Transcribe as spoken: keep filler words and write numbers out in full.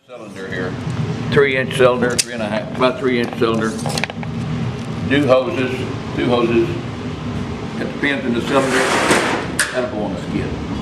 Cylinder here, three inch cylinder, three and a half, about three inch cylinder. New hoses, two hoses. Got the pins in the cylinder. That'll go on the skid.